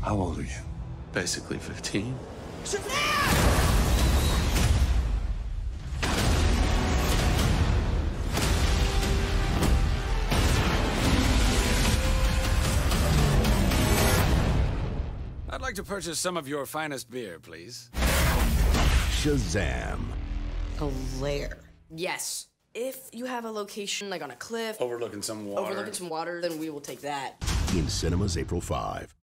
How old are you? Basically 15. I'd like to purchase some of your finest beer, please. Shazam. A lair. Yes. If you have a location like on a cliff, Overlooking some water. overlooking some water, then we will take that. In cinemas April 5.